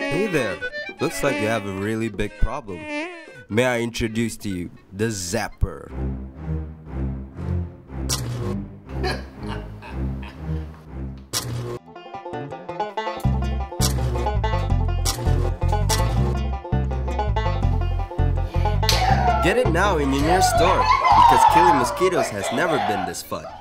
Hey there, looks like you have a really big problem. May I introduce to you the Zapper? Get it now in your nearest store, because killing mosquitoes has never been this fun.